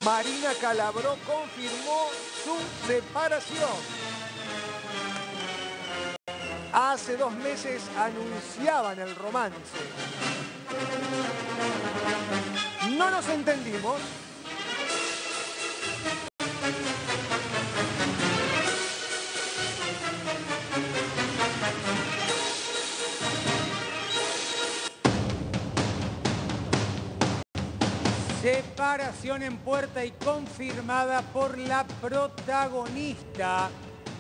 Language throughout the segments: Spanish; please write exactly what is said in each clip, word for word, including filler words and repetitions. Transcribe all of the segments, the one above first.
Marina Calabró confirmó su separación. Hace dos meses anunciaban el romance. No nos entendimos. Separación en puerta y confirmada por la protagonista.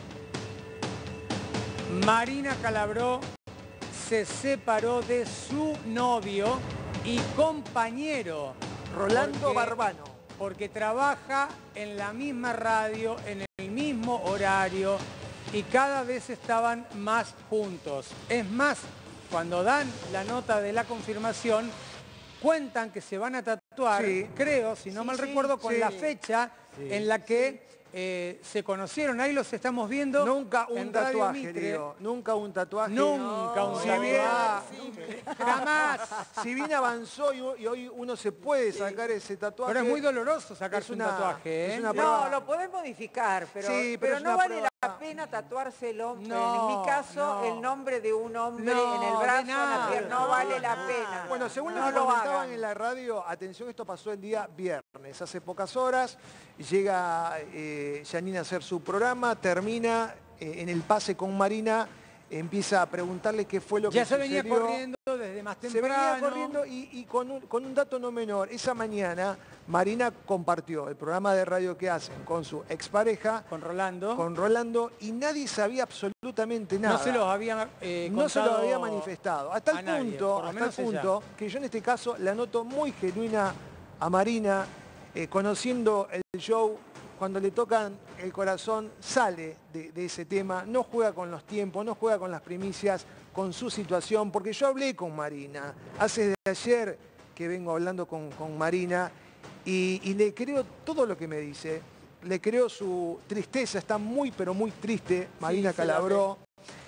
Marina Calabró se separó de su novio y compañero Rolando porque, Barbano. Porque trabaja en la misma radio, en el mismo horario y cada vez estaban más juntos. Es más, cuando dan la nota de la confirmación, cuentan que se van a tatuar, sí. creo, si no sí, mal sí, recuerdo, con sí. la fecha sí. en la que sí. eh, se conocieron. Ahí los estamos viendo. Nunca un en tatuaje, digo. Nunca un tatuaje. Nunca no, un si tatuaje. Bien, jamás. Si bien avanzó y, y hoy uno se puede sacar sí. ese tatuaje. Pero es muy doloroso sacarse una, un tatuaje. ¿eh? Es una no, lo podés modificar, pero, sí, pero, pero no vale prueba. la pena tatuárselo. No, en mi caso, no. el nombre de un hombre no, en el brazo, en nada, la pierna, no, no vale la pena. Bueno, según no, nos no comentaban en la radio, atención, esto pasó el día viernes, hace pocas horas, llega eh, Janina a hacer su programa, termina eh, en el pase con Marina, empieza a preguntarle qué fue lo ya que se sucedió. venía corriendo desde más temprano. Se venía corriendo y, y con, un, con un dato no menor. Esa mañana Marina compartió el programa de radio que hacen con su expareja. Con Rolando. Con Rolando y nadie sabía absolutamente nada. No se los había eh, No se los había manifestado. Hasta el nadie, punto, hasta el punto que yo en este caso la noto muy genuina a Marina, eh, conociendo el show. Cuando le tocan el corazón, sale de, de ese tema, no juega con los tiempos, no juega con las primicias, con su situación, porque yo hablé con Marina, hace de ayer que vengo hablando con, con Marina, y, y le creo todo lo que me dice, le creo su tristeza, está muy pero muy triste, Marina sí, Calabró.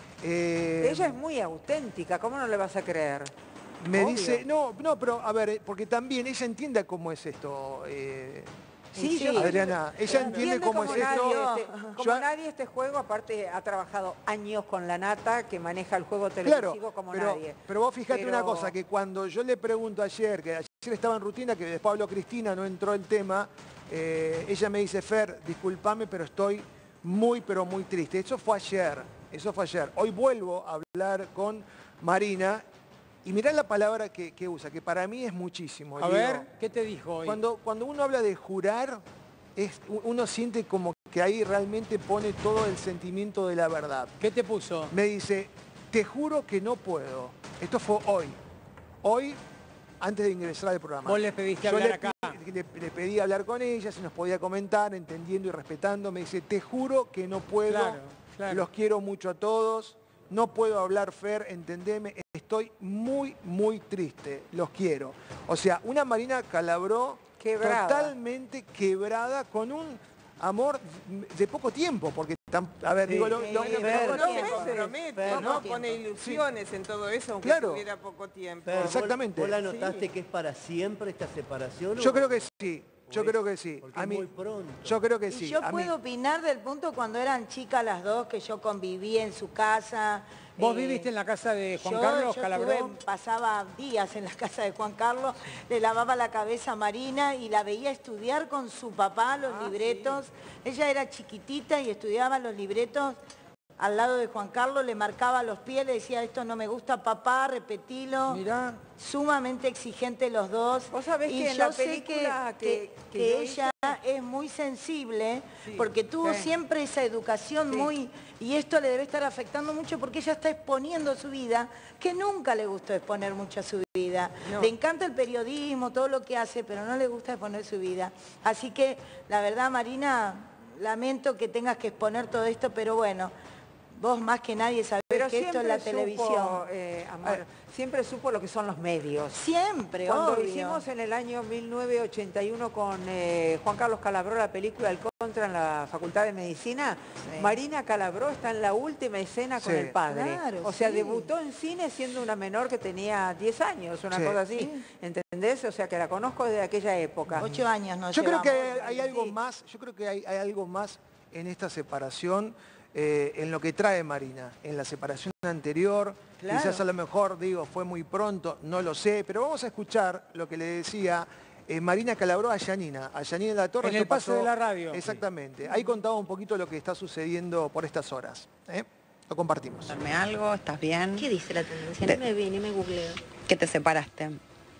Eh, Ella es muy auténtica, ¿cómo no le vas a creer? Me Obvio. dice, no, no, pero a ver, porque también ella entiende cómo es esto. Eh, Sí, sí, Adriana, ella entiende, entiende cómo es esto. Este, como yo, nadie este juego, aparte ha trabajado años con la Nata, que maneja el juego televisivo claro, como pero, nadie. Pero vos fijate pero... una cosa, que cuando yo le pregunto ayer, que ayer estaba en rutina, que después habló Cristina, no entró el tema, eh, ella me dice, Fer, discúlpame, pero estoy muy, pero muy triste. Eso fue ayer, eso fue ayer. Hoy vuelvo a hablar con Marina. Y mirá la palabra que, que usa, que para mí es muchísimo. A digo, ver, ¿qué te dijo hoy? Cuando, cuando uno habla de jurar, es, uno siente como que ahí realmente pone todo el sentimiento de la verdad. ¿Qué te puso? Me dice, te juro que no puedo. Esto fue hoy. Hoy, antes de ingresar al programa. Vos le pediste Yo hablar le, acá. Le, le pedí hablar con ella, si nos podía comentar, entendiendo y respetando. Me dice, te juro que no puedo. Claro, claro. Los quiero mucho a todos. No puedo hablar, Fer, entendeme, estoy muy, muy triste, los quiero. O sea, una Marina Calabró quebrada. Totalmente quebrada, con un amor de poco tiempo, porque, a ver, sí, digo, lo, sí, lo, sí, lo, Fer, lo, no se compromete, ¿no? Pone ilusiones sí. en todo eso, aunque claro. tuviera poco tiempo. Fer, exactamente. ¿Vos la notaste sí. que es para siempre esta separación? Yo o... creo que sí. Yo creo que sí. Porque a mí, muy pronto. Yo creo que y sí. Yo a puedo mí... opinar del punto cuando eran chicas las dos, que yo conviví en su casa. ¿Vos eh, viviste en la casa de Juan yo, Carlos yo Calabró? Estuve, pasaba días en la casa de Juan Carlos, le lavaba la cabeza a Marina y la veía estudiar con su papá los ah, libretos. Sí. Ella era chiquitita y estudiaba los libretos al lado de Juan Carlos, le marcaba los pies, le decía, esto no me gusta, papá, repetilo. Mirá. Sumamente exigente los dos. Vos sabés y que en yo la película sé que, que, que, que ella hice... es muy sensible, sí, porque tuvo sí. siempre esa educación sí. muy... Y esto le debe estar afectando mucho porque ella está exponiendo su vida, que nunca le gustó exponer mucho su vida. No. Le encanta el periodismo, todo lo que hace, pero no le gusta exponer su vida. Así que, la verdad, Marina, lamento que tengas que exponer todo esto, pero bueno... Vos más que nadie sabés Pero que esto es la supo, televisión. Eh, amor, siempre supo lo que son los medios. Siempre, Cuando obvio. hicimos en el año mil novecientos ochenta y uno con eh, Juan Carlos Calabró la película El contra en la Facultad de Medicina, sí. Marina Calabró está en la última escena con sí. el padre. Claro, o sea, sí. debutó en cine siendo una menor que tenía diez años, una sí. cosa así. Sí. ¿Entendés? O sea, que la conozco desde aquella época. Ocho años no Yo creo que hay, hay algo sí. más, yo creo que hay, hay algo más en esta separación, eh, en lo que trae Marina, en la separación anterior. Claro. Quizás a lo mejor, digo, fue muy pronto, no lo sé, pero vamos a escuchar lo que le decía Eh, Marina Calabró a Yanina, a Yanina La Torre. En el paso de la radio. Exactamente. Sí. Ahí contaba un poquito lo que está sucediendo por estas horas. ¿eh? Lo compartimos. ¿Darme algo? ¿Estás bien? ¿Qué dice la tendencia? Ni me vi, ni me googleo. ¿Que te separaste?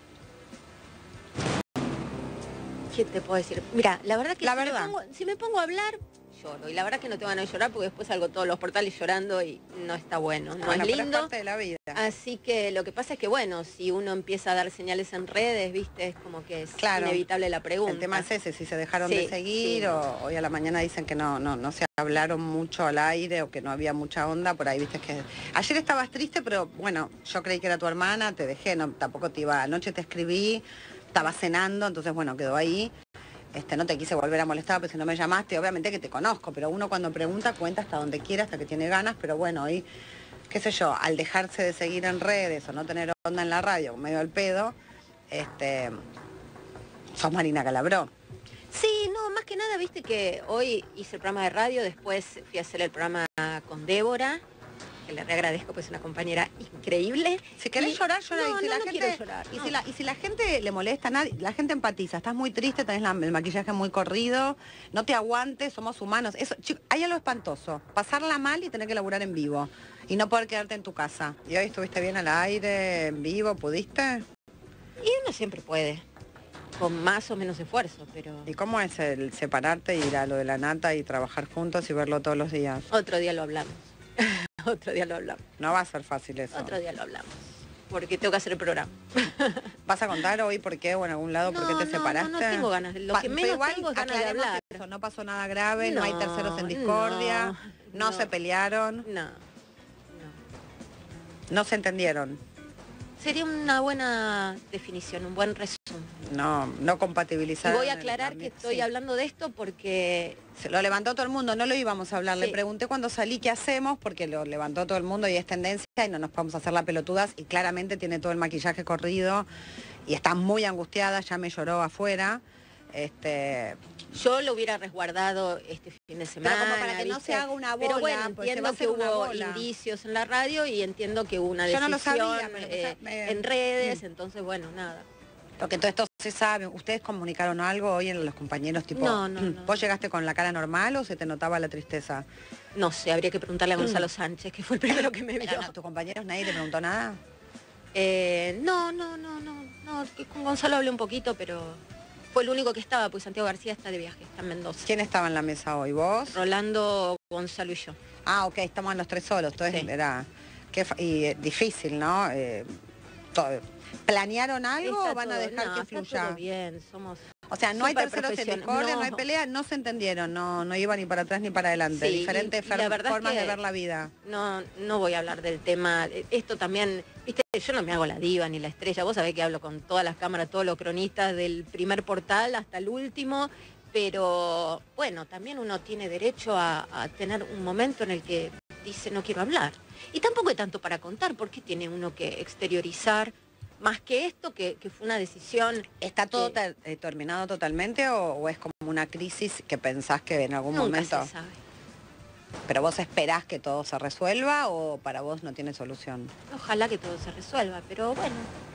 ¿Qué te puedo decir? Mira, la verdad que la si, verdad. Me pongo, si me pongo a hablar, lloro. Y la verdad que no te van a llorar porque después salgo todos los portales llorando y no está bueno. No bueno, es lindo. Es parte de la vida. Así que lo que pasa es que, bueno, si uno empieza a dar señales en redes, viste, es como que es claro. inevitable la pregunta. El tema es ese, si se dejaron sí, de seguir sí. o hoy a la mañana dicen que no, no, no se hablaron mucho al aire o que no había mucha onda, por ahí viste que... Ayer estabas triste, pero bueno, yo creí que era tu hermana, te dejé, no, tampoco te iba... Anoche te escribí, estaba cenando, entonces bueno, quedó ahí. Este, no te quise volver a molestar, porque si no me llamaste, obviamente que te conozco, pero uno cuando pregunta cuenta hasta donde quiera, hasta que tiene ganas, pero bueno, hoy, qué sé yo, al dejarse de seguir en redes o no tener onda en la radio, medio al pedo, este, sos Marina Calabró. Sí, no, más que nada, viste que hoy hice el programa de radio, después fui a hacer el programa con Débora, que le agradezco, pues es una compañera increíble. Si querés y... llorar, llorar. No, y si no, la no gente... quiero llorar. Y, no. si la, y si la gente le molesta, nadie, la gente empatiza. Estás muy triste, tenés la, el maquillaje muy corrido, no te aguantes, somos humanos. Eso, chico, hay algo espantoso. Pasarla mal y tener que laburar en vivo. Y no poder quedarte en tu casa. ¿Y hoy estuviste bien al aire, en vivo? ¿Pudiste? Y uno siempre puede. Con más o menos esfuerzo, pero... ¿Y cómo es el separarte, ir a lo de la nata y trabajar juntos y verlo todos los días? Otro día lo hablamos. Otro día lo hablamos. No va a ser fácil eso. Otro día lo hablamos. Porque tengo que hacer el programa. ¿Vas a contar hoy por qué o en algún lado no, por qué te no, separaste? No, no tengo ganas. Lo que menos igual, tengo es ganas de hablar. Eso, no pasó nada grave, no, no hay terceros en no, discordia, no, no se pelearon. No, no. No se entendieron. Sería una buena definición, un buen resumen. No, no compatibilizar. Y voy a aclarar que estoy sí. hablando de esto porque... Se lo levantó todo el mundo, no lo íbamos a hablar. Sí. Le pregunté cuando salí qué hacemos, porque lo levantó todo el mundo y es tendencia y no nos podemos hacer las pelotudas. Y claramente tiene todo el maquillaje corrido y está muy angustiada, ya me lloró afuera. Este... Yo lo hubiera resguardado este fin de semana. Pero como para que ¿viste? no se haga una bola. Pero bueno, entiendo que hubo indicios en la radio y entiendo que hubo una Yo decisión no lo sabía, eh, me... en redes, entonces bueno, nada. Porque todo esto se sabe. ¿Ustedes comunicaron algo hoy en los compañeros? Tipo, no, no, no. ¿Vos llegaste con la cara normal o se te notaba la tristeza? No sé, habría que preguntarle a Gonzalo Sánchez, que fue el primero que me vio. ¿A tus compañeros nadie te preguntó nada? Eh, no, no, no, no, no. Con Gonzalo hablé un poquito, pero... Fue el único que estaba, pues Santiago García está de viaje, está en Mendoza. ¿Quién estaba en la mesa hoy? ¿Vos? Rolando, Gonzalo y yo. Ah, ok, estamos los tres solos. Entonces sí. era... Qué y eh, difícil, ¿no? Eh, todo. ¿Planearon algo está o van todo, a dejar no, que está fluya? Todo bien, somos... O sea, no hay terceros en discordia, no. no hay pelea, no se entendieron, no, no iba ni para atrás ni para adelante. Sí, Diferentes y, y formas es que de ver la vida. No, no voy a hablar del tema. Esto también, viste, yo no me hago la diva ni la estrella. Vos sabés que hablo con todas las cámaras, todos los cronistas, del primer portal hasta el último. Pero bueno, también uno tiene derecho a, a tener un momento en el que dice no quiero hablar. Y tampoco hay tanto para contar, porque tiene uno que exteriorizar. Más que esto, que, que fue una decisión... ¿Está todo que... ter terminado totalmente o, o es como una crisis que pensás que en algún Nunca momento... se sabe. ¿Pero vos esperás que todo se resuelva o para vos no tiene solución? Ojalá que todo se resuelva, pero bueno,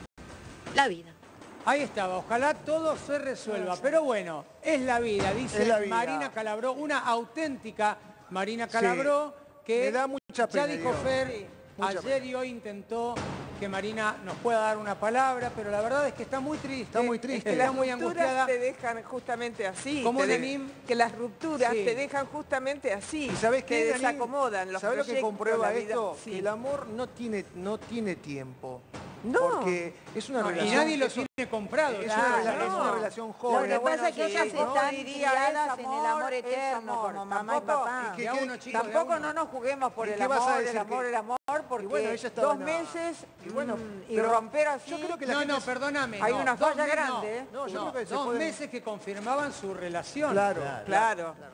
la vida. Ahí estaba, ojalá todo se resuelva, pero bueno, es la vida, dice la vida. Marina Calabró, una auténtica Marina Calabró, sí, que me da mucha pena, ya dijo digo. Fer, Sí. ayer pena. y hoy intentó que Marina nos pueda dar una palabra, pero la verdad es que está muy triste. Está muy triste. Está Es que las muy rupturas angustiada. te dejan justamente así. ¿Cómo, te de... Denim? Que las rupturas Sí. te dejan justamente así. ¿Y sabés qué, te Denim? desacomodan los ¿Sabés lo que proyectos, comprueba la vida? esto? Sí. Que el amor no tiene, no tiene tiempo. No. Porque es una No, relación... y nadie lo es tiene comprado. Es, claro, una, es no. una relación Lo joven. que bueno, pasa es que sí, ellas ¿no? están Diría, criadas es en el amor amor, es eterno, amor. como mamá y Tampoco- papá. ¿Y qué- Y a qué- uno, chico, de a Tampoco uno. no nos juguemos por ¿Y el qué vas a amor, el decir amor, que- el amor, porque Y bueno, ella estaba- dos no. meses Y bueno, mm, y pero romper así... yo creo que la No, gente no, es- perdóname. Hay no, una dos falla me- grande, ¿eh? No, yo no, creo que se dos pueden- meses que confirmaban su relación. Claro, Claro. claro.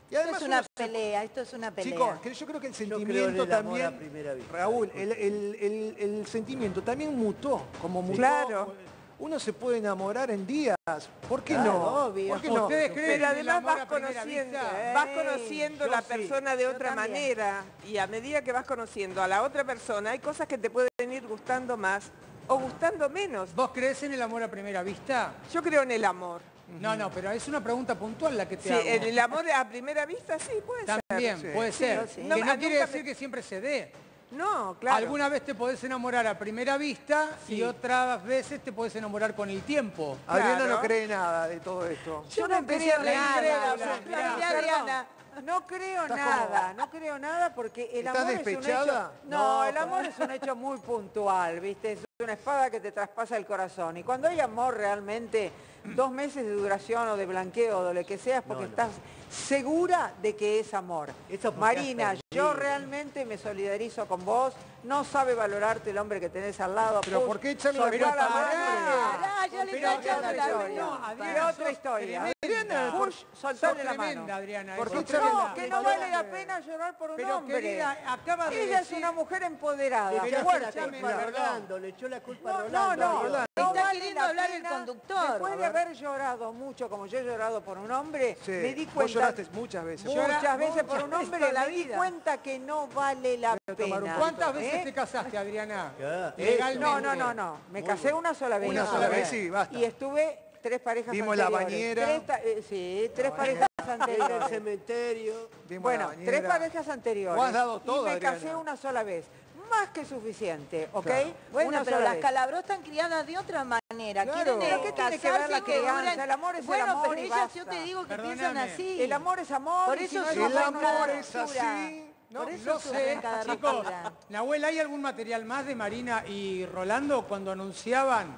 Y además esto es una uno se- pelea, esto es una pelea. Chicos, que yo creo que el Yo creo en sentimiento el amor también, a primera vista. Raúl, el, el- el- el sentimiento también mutó, como mutó. Claro. Uno se puede enamorar en días, ¿por qué Claro, no? obvio. ¿Por qué no? ¿Ustedes creen Pero en el además amor vas a primera conociendo, vista? vas Ey, conociendo yo la sí, persona de yo otra también. manera y a medida que vas conociendo a la otra persona hay cosas que te pueden ir gustando más o gustando menos. ¿Vos crees en el amor a primera vista? Yo creo en el amor. No, no, pero es una pregunta puntual la que te Sí, hago. en el amor a primera vista sí, puede También, ser. puede Sí, ser. sí. Que No, no a- quiere nunca decir me- que siempre se dé. No, claro. Alguna vez te podés enamorar a primera vista y Sí. otras veces te podés enamorar con el tiempo. Adriana Claro. no cree nada de todo esto. Yo no empecé creo a leer nada. Mirá, o sea, mirá. mirá, Adriana, no creo Estás nada, como- no creo nada porque el ¿Estás amor es un despechada? hecho... No, No, el amor es un hecho muy puntual, ¿viste? Es una espada que te traspasa el corazón. Y cuando hay amor realmente, dos meses de duración o de blanqueo o de lo que sea, es porque No, no. estás segura de que es amor. Eso porque Marina, has yo perdido. realmente me solidarizo con vos. No sabe valorarte el hombre que tenés al lado. Pero Push, ¿por qué echarle la soltá culpa la a mano. Adriana? Pará, ya le Pero está otra echando la historia. culpa. Adriana, Pero sos otra historia. tremenda. Push, soltale Sos la mano. tremenda, Adriana. ¿Por sos qué tremenda. No, que no vale la pena llorar por un Pero, hombre. querida, acaba de Ella decir- es una mujer empoderada, Pero fuerte. escuchame, Culpa a perdón. Rolando, le echó la culpa a No, Rolando. no, no, Dios. no Está vale queriendo la hablar el pena. conductor. Después A de ver. haber llorado mucho, como yo he llorado por un hombre, Sí, me di vos cuenta... lloraste muchas veces. Muchas Llora- veces por muchas un veces hombre, en la me di vida. cuenta que no vale la Voy a tomar un pena. ¿Cuántas veces ¿Eh? te casaste, Adriana? Ya, Legalmente. No, no, no, no. Me casé una sola vez. Una sola vez, sí, basta. Y estuve tres parejas Vimos la anteriores. bañera. Tres ta- eh, sí, tres parejas Ir al anteriores. cementerio. Vimos Bueno, la bañera. tres parejas anteriores. Vos has dado todo, y me Adriana. casé una sola vez. Más que suficiente, ¿ok? Claro. Bueno, Una pero sola las vez. Calabro están criadas de otra manera. Claro. Quieren ¿Pero qué tiene que ver casarse la y que crianza? duran- El amor es el bueno, amor pero y ellas basta. yo te digo que Perdóname. piensan así. El amor es amor. Por y eso si no es sufren El amor, no hay amor nada. es así. No, Por eso no sufren sé, cada chicos. ruptura. Nahuel, ¿hay algún material más de Marina y Rolando cuando anunciaban?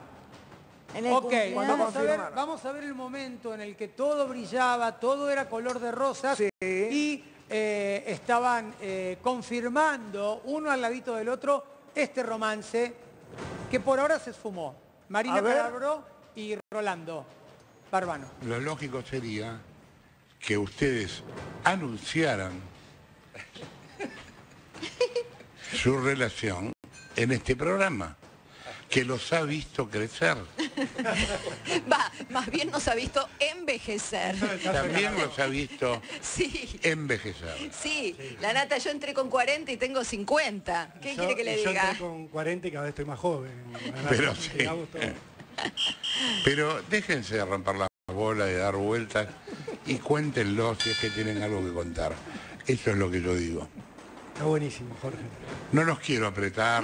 En el Ok, cumpleaños. cuando vamos a, ver, confirmaron. vamos a ver el momento en el que todo brillaba, todo era color de rosas Sí. y eh, estaban eh, confirmando uno al ladito del otro este romance que por ahora se esfumó. Marina A ver. Calabro y Rolando Barbano. Lo lógico sería que ustedes anunciaran su relación en este programa, que los ha visto crecer. Va, más bien nos ha visto envejecer. También los ha visto Sí, envejecer. sí. La nata, yo entré con cuarenta y tengo cincuenta. ¿Qué Yo- quiere que le y yo diga? entré con cuarenta y cada vez estoy más joven. Pero sí. Digamos todo. Pero déjense de romper la bola, de dar vueltas y cuéntenlo si es que tienen algo que contar. Eso es lo que yo digo. Está buenísimo, Jorge. No los quiero apretar. ni-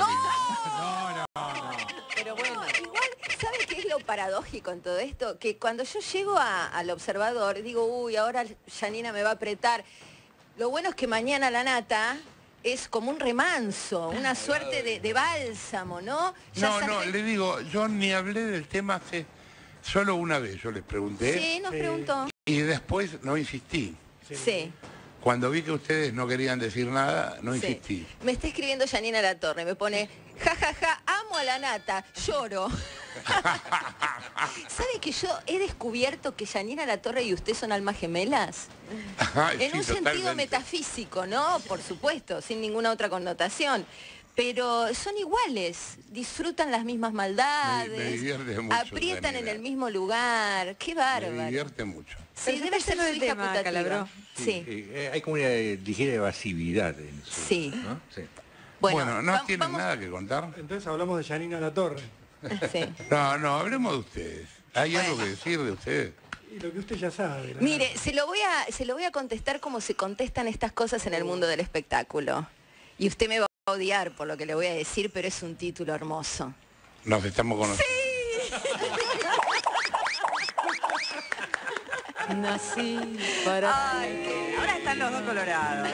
Pero bueno, igual, ¿sabe qué es lo paradójico en todo esto? Que cuando yo llego a- al observador, digo, uy, ahora Janina me va a apretar. Lo bueno es que mañana la nata es como un remanso, una suerte de, de bálsamo, ¿no? Ya No, sabe- no, le digo, yo ni hablé del tema hace solo una vez, yo les pregunté. Sí, nos preguntó. Y después no insistí. Sí. Cuando vi que ustedes no querían decir nada, no Sí. insistí. Me está escribiendo Janina Latorre, me pone, ja, ja, ja, amo a la nata, lloro. ¿Sabe que yo he descubierto que Janina Latorre y usted son almas gemelas? Ay, En sí, un sentido totalmente. metafísico, ¿no? Por supuesto, sin ninguna otra connotación. Pero son iguales, disfrutan las mismas maldades, Me- me divierte mucho, aprietan en Janina. el mismo lugar. Qué Me bárbaro. divierte mucho. Sí, Pero debe está ser lleno su de hija tema, putativa. Calabró. Sí. Eh, hay como una eh, ligera evasividad en eso. Sí. ¿no? Sí. Bueno, Bueno, ¿no va- tienen vamos- nada que contar? Entonces hablamos de Janina Latorre. Sí. No, no, hablemos de ustedes. ¿Hay algo que decir de ustedes? Y lo que usted ya sabe. la- Mire, se lo voy a, se lo voy a contestar como se contestan estas cosas en el mundo del espectáculo. Y usted me va a odiar por lo que le voy a decir, pero es un título hermoso. Nos estamos conociendo. Nací para... Ay, Ahora están los dos colorados.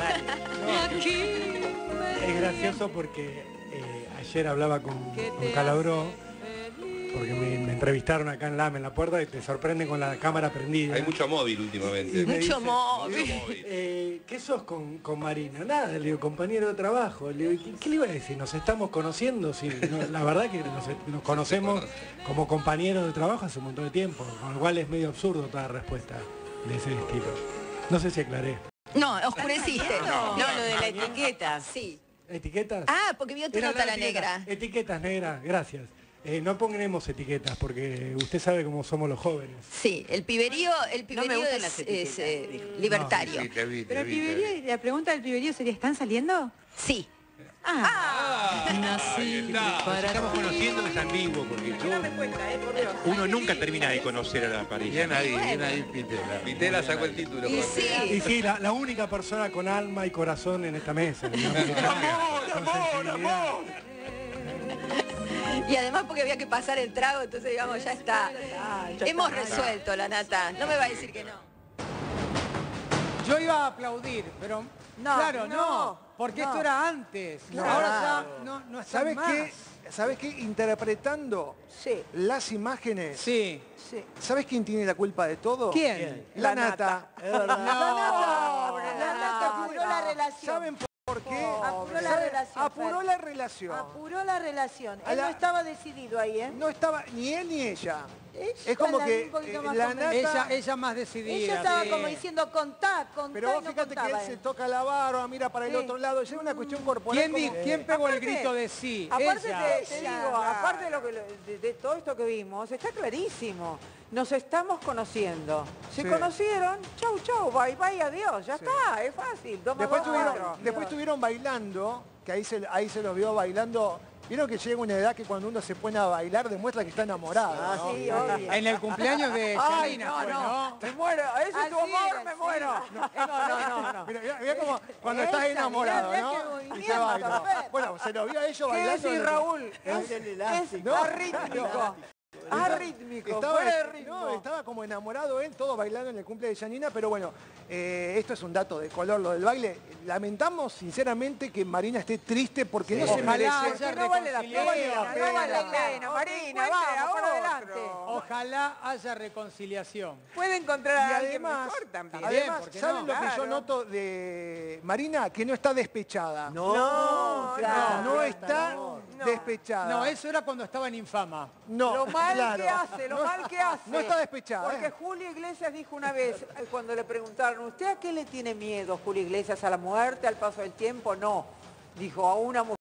Es gracioso porque eh, ayer hablaba con, con Calabró, porque me, me entrevistaron acá en LAM, en la puerta, y te sorprenden con la cámara prendida. Hay mucho móvil Y últimamente. me Mucho dice, móvil. eh, ¿qué sos con, con Marina? Nada, le digo, compañero de trabajo. Le digo, ¿qué, qué le iba a decir? ¿Nos estamos conociendo? Sí, no, la verdad que nos, nos conocemos como compañeros de trabajo hace un montón de tiempo, con lo cual es medio absurdo toda respuesta de ese estilo. No sé si aclaré. No, oscureciste. No, no, lo de la etiqueta. Sí. ¿Etiquetas? Ah, porque vio tu Era nota la etiqueta. negra. Etiquetas negras, gracias. Eh, no ponemos etiquetas porque usted sabe cómo somos los jóvenes. Sí, el piberío, el No me piberío gustan es, las es, etiquetas, eh, dijo. libertario. Sí, te vi, te Pero el vi, te vi. piberío, la pregunta del piberío sería, ¿están saliendo? Sí. Ah. Nos estamos conociendo, es ambiguo, porque yo- uno nunca termina de conocer a la pareja. Bien ahí, bien ahí, Pitela. Pitela sacó el título. Y sí. Y sí, la, la única persona con alma y corazón en esta mesa. digamos, con sensibilidad. Y además porque había que pasar el trago, entonces digamos, ya está. Hemos resuelto, la nata. No me va a decir que no. Yo iba a aplaudir, pero No, claro, no, no, porque no. esto era antes. Claro. Ahora ya no, no está ¿Sabes más. qué? ¿Sabes qué? Interpretando Sí, las imágenes, Sí. sí. ¿sabes quién tiene la culpa de todo? ¿Quién? La, La nata. La nata, Pobre la la nata nata, apuró la relación. ¿Saben por qué? Apuró la ¿Saben? relación, Apuró Fer. la relación. Apuró la relación. A Él la- no estaba decidido ahí, ¿eh? No estaba ni él ni ella. Ella Es como la que vi un poquito eh, más la convencida. nata... Ella, ella más decidida. Ella estaba sí. como diciendo, contá, contá, Pero y vos no fíjate que contaba él se él. toca la barba, mira para el Sí. otro lado. Es una cuestión corporal. ¿Quién, di- como- ¿quién pegó el Aparte- grito de sí? Aparte Ella. te, te digo, aparte de, lo que, de, de todo esto que vimos, está clarísimo. Nos estamos conociendo. Se Sí. conocieron, chau, chau, bye, bye, adiós. Ya está, es fácil. Dos más Después, dos, tuvieron, cuatro. después estuvieron bailando, que ahí se, ahí se los vio bailando. Vieron que llega una edad que cuando uno se pone a bailar demuestra que está enamorado. Ah, ¿no? sí, obvio. En el cumpleaños de Ay, Yanina no, fue, no, ¿no? me muero. Ese es tu Así amor, era, me sí. muero. No, no, no, no. Mira, mira, mira como cuando Esa, estás enamorado, mirá, ¿no? mirá qué Y se movimiento, baila. Fer. Bueno, se lo vio a ellos ¿Qué bailando. decís, Raúl? Es, el elástico. es arrítmico. Arrítmico, Estaba, fuera de ritmo. no, estaba como enamorado él, todo bailando en el cumple de Yanina, pero bueno, eh, esto es un dato de color, lo del baile. Lamentamos sinceramente que Marina esté triste porque no se Ojalá merece. haya Porque no vale la reconciliado. pena, no vale la pena, O Marina, que encuentre vamos, a para adelante. otro. Ojalá haya reconciliación. Puede encontrar Y a alguien además, mejor también. además ¿por qué ¿saben no? lo que yo Claro. noto de Marina? Que no está despechada. No, No, No, no no, está no. despechada. No, eso era cuando estaba en Infama. No, Lo mal claro. que hace, lo No- mal que hace. No está despechada. Porque ¿eh? Julio Iglesias dijo una vez, eh, cuando le preguntaron, ¿usted a qué le tiene miedo, Julio Iglesias? ¿A la muerte, al paso del tiempo? No. Dijo, a una mujer